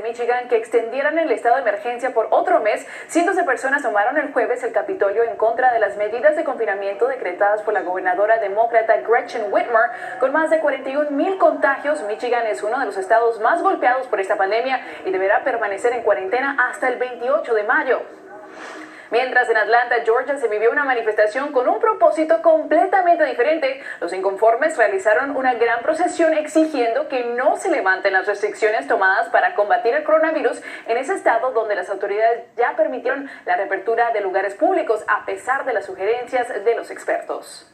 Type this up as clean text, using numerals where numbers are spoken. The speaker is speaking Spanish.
Michigan que extendieran el estado de emergencia por otro mes, cientos de personas tomaron el jueves el Capitolio en contra de las medidas de confinamiento decretadas por la gobernadora demócrata Gretchen Whitmer. Con más de 41,000 contagios, Michigan es uno de los estados más golpeados por esta pandemia y deberá permanecer en cuarentena hasta el 28 de mayo. Mientras en Atlanta, Georgia, se vivió una manifestación con un propósito completamente diferente. Los inconformes realizaron una gran procesión exigiendo que no se levanten las restricciones tomadas para combatir el coronavirus en ese estado donde las autoridades ya permitieron la reapertura de lugares públicos a pesar de las sugerencias de los expertos.